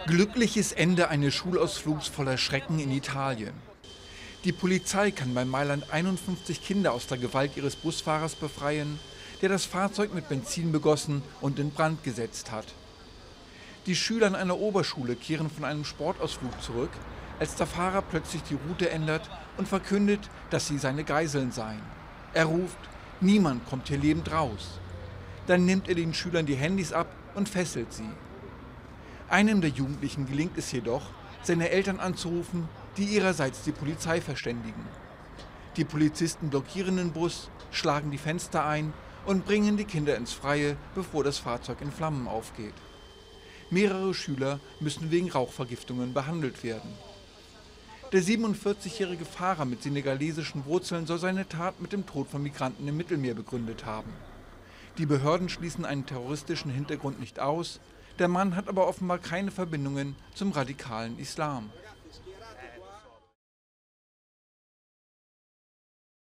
Glückliches Ende eines Schulausflugs voller Schrecken in Italien. Die Polizei kann bei Mailand 51 Kinder aus der Gewalt ihres Busfahrers befreien, der das Fahrzeug mit Benzin begossen und in Brand gesetzt hat. Die Schüler an einer Oberschule kehren von einem Sportausflug zurück, als der Fahrer plötzlich die Route ändert und verkündet, dass sie seine Geiseln seien. Er ruft: Niemand kommt hier lebend raus. Dann nimmt er den Schülern die Handys ab und fesselt sie. Einem der Jugendlichen gelingt es jedoch, seine Eltern anzurufen, die ihrerseits die Polizei verständigen. Die Polizisten blockieren den Bus, schlagen die Fenster ein und bringen die Kinder ins Freie, bevor das Fahrzeug in Flammen aufgeht. Mehrere Schüler müssen wegen Rauchvergiftungen behandelt werden. Der 47-jährige Fahrer mit senegalesischen Wurzeln soll seine Tat mit dem Tod von Migranten im Mittelmeer begründet haben. Die Behörden schließen einen terroristischen Hintergrund nicht aus, der Mann hat aber offenbar keine Verbindungen zum radikalen Islam.